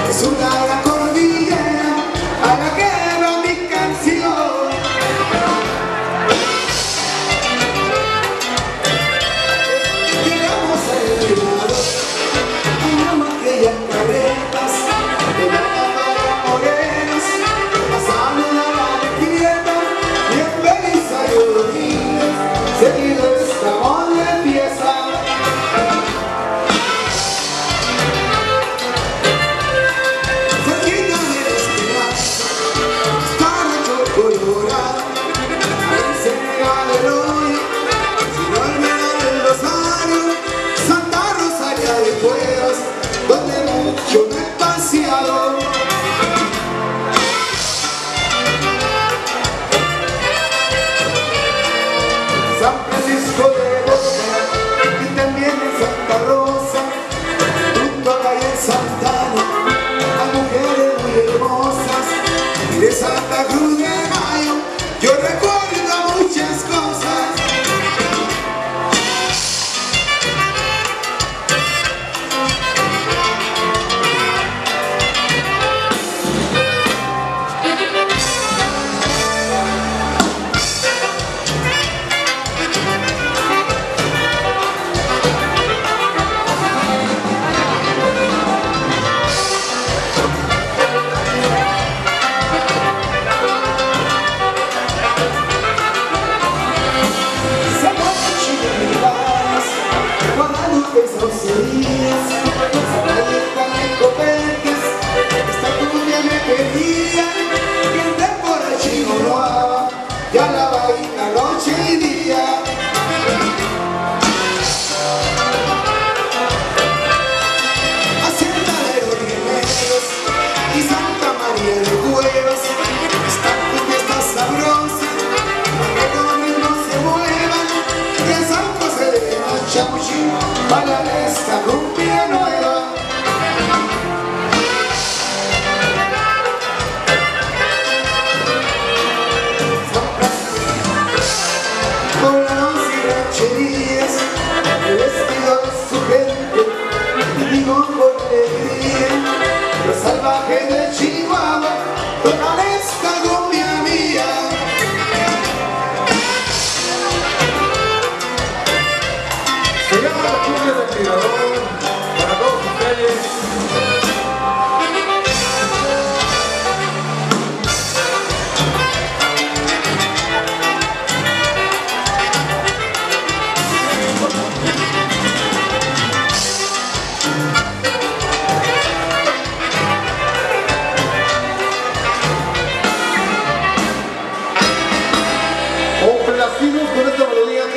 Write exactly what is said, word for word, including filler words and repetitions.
Es una gran cordillera a la que va mi canción. Llegamos al elevador, tomamos aquellas carretas de la para morenos, a saludar a la quieta y en Belisario Domínguez, seguido estamos de pieza. Cerquita de Esperanza, Carracho Colorado, Ensenada del Hoyo, Sinolmeda del Rosario, Santa Rosaria de Cuevas, donde mucho me he paseado. San Francisco de Boca y también en Santa Rosa, junto a calle Santana, hay mujeres muy hermosas, y de Santa Cruz de Mayo yo recuerdo muchas cosas. Ya la baila noche y día. Hacienda de los Rimeros y Santa María de Cuevas, esta cumbia está sabrosa, para que los ritmos se muevan, y en San José de Machamuchi bailan esta cumbia nueva. El vestido de su gente, y digo con alegría, los salvajes de Chihuahua tocan esta cumbia mía. Se llama la cumbia del tirador para todos ustedes. Complacimos con esta melodía